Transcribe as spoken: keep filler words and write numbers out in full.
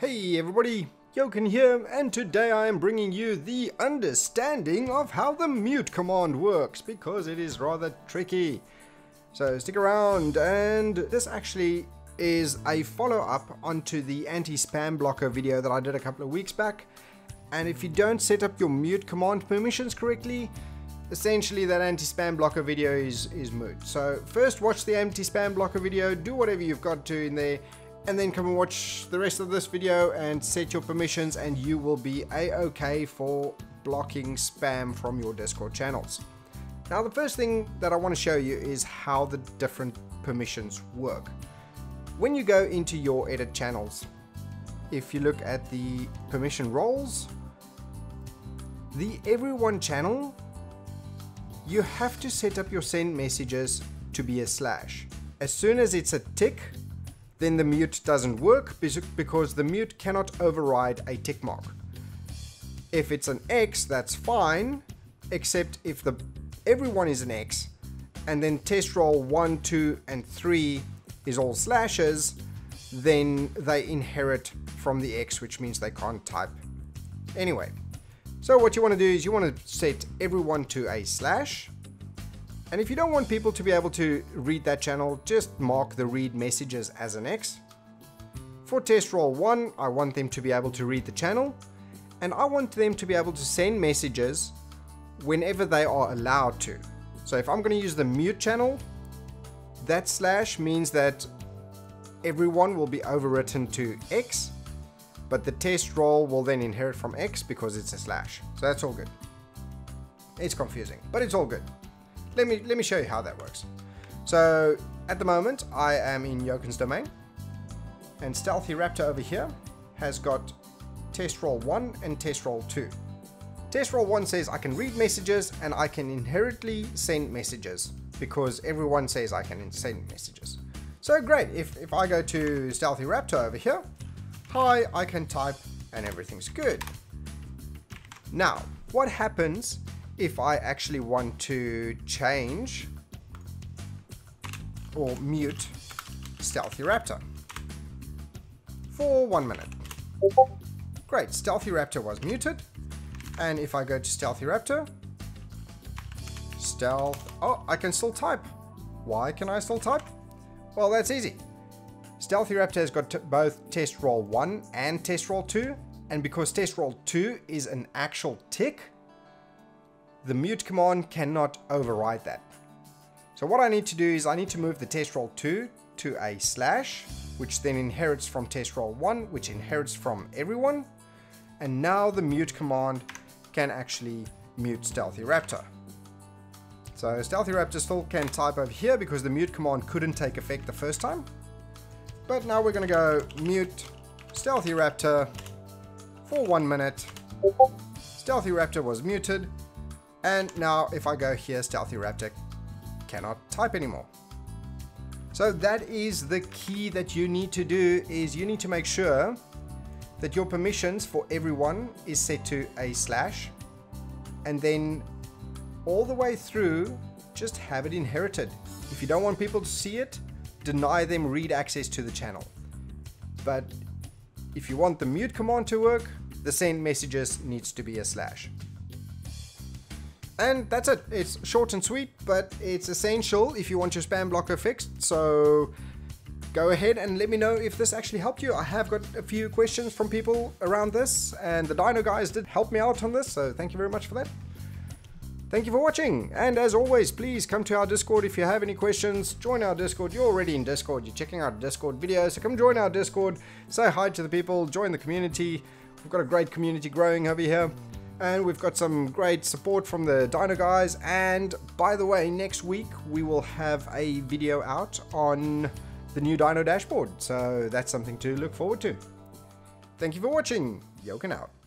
Hey everybody, Jochen here, and today I am bringing you the understanding of how the mute command works, because it is rather tricky. So stick around, and this actually is a follow-up onto the anti-spam blocker video that I did a couple of weeks back. And if you don't set up your mute command permissions correctly, essentially that anti-spam blocker video is, is moot. So first watch the anti-spam blocker video, do whatever you've got to in there, and then come and watch the rest of this video and set your permissions, and you will be a-okay for blocking spam from your Discord channels. Now the first thing that I want to show you is how the different permissions work. When you go into your edit channels, if you look at the permission roles, the everyone channel, you have to set up your send messages to be a slash. As soon as it's a tick, then the mute doesn't work, because the mute cannot override a tick mark. If it's an X, that's fine, except if the everyone is an X, and then test roll one, two, and three is all slashes, then they inherit from the X, which means they can't type. Anyway, so what you want to do is you want to set everyone to a slash. And if you don't want people to be able to read that channel, just mark the read messages as an X. For test roll one, I want them to be able to read the channel, and I want them to be able to send messages whenever they are allowed to. So if I'm going to use the mute channel, that slash means that everyone will be overwritten to X, but the test roll will then inherit from X because it's a slash. So that's all good. It's confusing, but it's all good. Let me, let me show you how that works. So at the moment I am in Jochen's domain, and Stealthy Raptor over here has got test roll one and test roll two. Test roll one says I can read messages and I can inherently send messages, because everyone says I can send messages. So great, if, if I go to Stealthy Raptor over here, hi, I can type and everything's good. Now, what happens if I actually want to change or mute Stealthy Raptor for one minute? Great, Stealthy Raptor was muted, and if I go to Stealthy Raptor, stealth, oh, I can still type. Why can I still type? Well, that's easy. Stealthy Raptor has got both test roll one and test roll two, and because test roll two is an actual tick, the mute command cannot override that. So what I need to do is I need to move the test roll two to a slash, which then inherits from test roll one, which inherits from everyone, and now the mute command can actually mute Stealthy Raptor. So Stealthy Raptor still can type over here because the mute command couldn't take effect the first time. But now we're going to go mute Stealthy Raptor for one minute. Stealthy Raptor was muted. And now if I go here, Stealthy Raptor cannot type anymore. So that is the key that you need to do, is you need to make sure that your permissions for everyone is set to a slash, and then all the way through just have it inherited. If you don't want people to see it, deny them read access to the channel. But if you want the mute command to work, the send messages needs to be a slash. And that's it. It's short and sweet, but it's essential if you want your spam blocker fixed. So go ahead and let me know if this actually helped you. I have got a few questions from people around this, and the Dyno guys did help me out on this, so thank you very much for that. Thank you for watching, and as always, please come to our Discord if you have any questions. Join our Discord. You're already in Discord. You're checking out Discord videos, so come join our Discord. Say hi to the people. Join the community. We've got a great community growing over here. And we've got some great support from the Dyno guys. And by the way, next week we will have a video out on the new Dyno dashboard. So that's something to look forward to. Thank you for watching. Jochen out.